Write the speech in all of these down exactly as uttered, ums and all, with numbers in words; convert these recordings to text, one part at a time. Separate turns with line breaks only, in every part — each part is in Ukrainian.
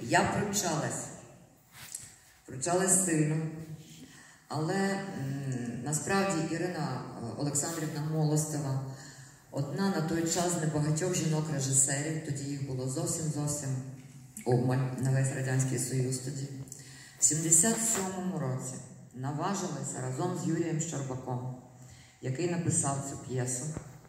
Я пручалась. Пручалась сильно. Але м, насправді Ірина Олександрівна Молостова одна на той час з небагатьох жінок-режисерів, тоді їх було зовсім-зовсім обмаль на весь Радянський Союз тоді. В сімдесят сьомому році наважилася разом з Юрієм Щербаком, який написав цю п'єсу,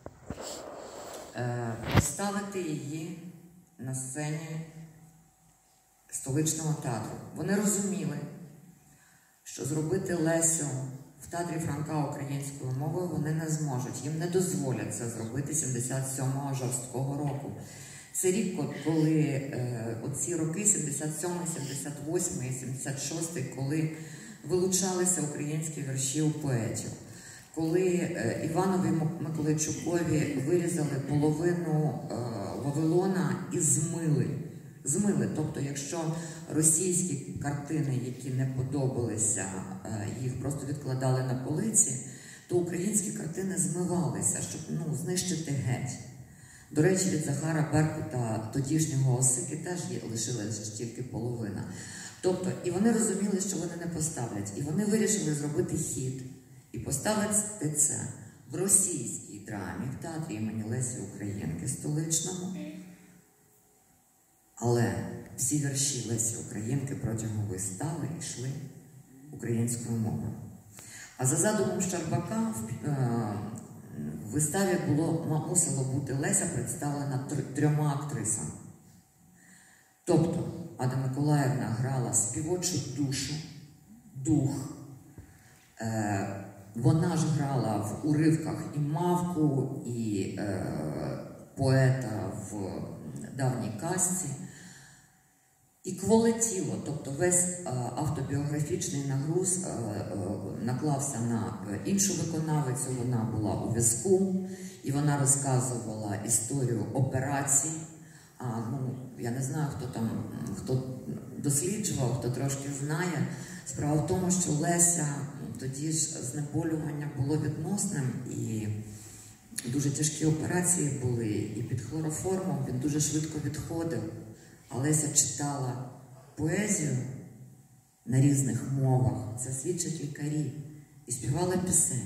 поставити її на сцені столичного театру. Вони розуміли, що зробити Лесю в театрі Франка українською мовою вони не зможуть. Їм не дозволять це зробити сімдесят сьомого жорсткого року. Це рік, коли е, оці роки, сімдесят сьомий, сімдесят восьмий, сімдесят шостий, коли вилучалися українські вірші у поетів. Коли е, Іванові Миколайчукові вирізали половину е, Вавилона і змили. Змили. Тобто, якщо російські картини, які не подобалися, е, їх просто відкладали на полиці, то українські картини змивалися, щоб ну, знищити геть. До речі, від Захара Беркута, тодішнього Осики, теж є, лишилася тільки половина. Тобто, і вони розуміли, що вони не поставлять. І вони вирішили зробити хід і поставити це в російській драмі, в театрі імені Лесі Українки столичному. Але всі вірші Лесі Українки протягом вистави йшли українською мовою. А за задумом Щербака в виставі було, мусило бути Леся представлена трьома актрисами. Тобто Ада Миколаївна грала співочу душу, дух. Е, вона ж грала в уривках і мавку, і е, поета в давній казці. І кволе тіло, тобто весь е, автобіографічний нагруз е, е, наклався на іншу виконавицю, вона була у візку, і вона розказувала історію операцій. А, ну, я не знаю, хто там, хто досліджував, хто трошки знає. Справа в тому, що Леся, тоді ж знеболювання було відносним, і дуже тяжкі операції були, і під хлороформом він дуже швидко відходив. А Леся читала поезію на різних мовах, це свідчать лікарі, і співала пісень,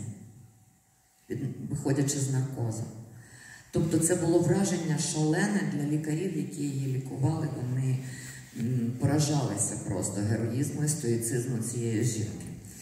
виходячи з наркозу. Тобто це було враження шалене для лікарів, які її лікували, вони поражалися просто героїзму і стоїцизму цієї жінки.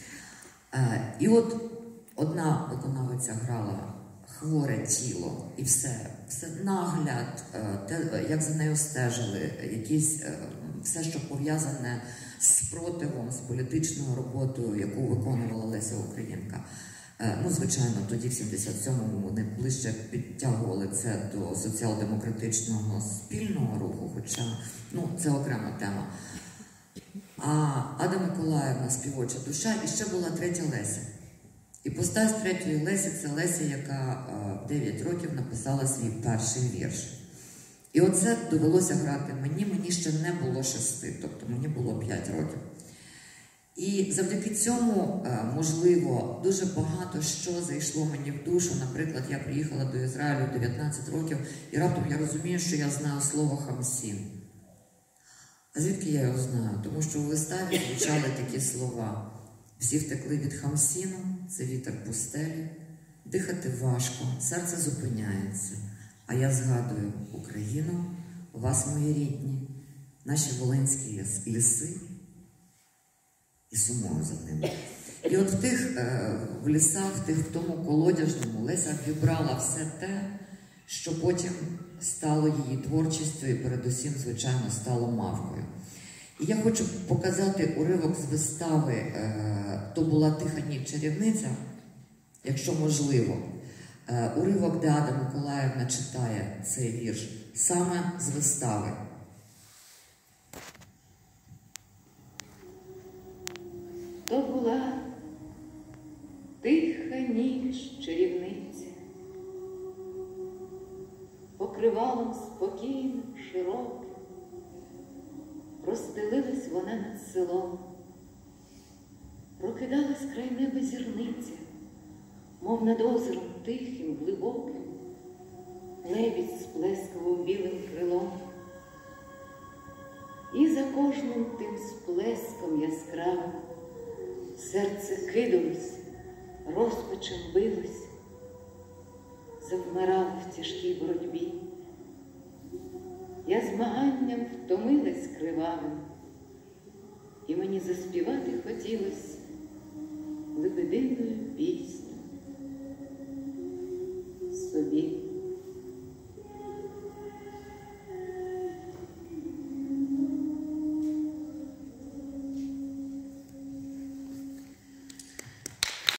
І от одна виконавиця грала хворе тіло, і все, все нагляд, те, як за нею стежили, якісь, все, що пов'язане з спротивом, з політичною роботою, яку виконувала Леся Українка. Ну, звичайно, тоді в сімдесят сьомому вони ближче підтягували це до соціал-демократичного спільного руху, хоча, ну, це окрема тема. А Ада Миколаївна, співоча душа, і ще була третя Леся. І постать з третьої Лесі – це Леся, яка в дев'ять років написала свій перший вірш. І оце довелося грати мені, мені ще не було шести, тобто мені було п'ять років. І завдяки цьому, можливо, дуже багато що зайшло мені в душу. Наприклад, я приїхала до Ізраїлю дев'ятнадцять років, і раптом я розумію, що я знаю слово «хамсін». А звідки я його знаю? Тому що у виставі звучали такі слова. Всі втекли від хамсіну, це вітер пустелі, дихати важко, серце зупиняється. А я згадую Україну, вас, мої рідні, наші волинські ліси, і сумую за ними. І от в тих в лісах, в, тих, в тому колодяжному Леся вібрала все те, що потім стало її творчістю і передусім, звичайно, стало мавкою. І я хочу показати уривок з вистави «То була тиха ніч чарівниця», якщо можливо. Уривок, де Ада Миколаївна читає цей вірш, саме з вистави.
То була тиха ніч чарівниця, покривалом спокійним, широким, розстелилась вона над селом, прокидалась край неба зірниця, мов над озером тихим, глибоким, лебідь сплескував білим крилом. І за кожним тим сплеском яскравим серце кидалось, розпачем билось, завмирало в тяжкій боротьбі. Я змаганням втомилась кривавим, і мені заспівати хотілось лебединою пісню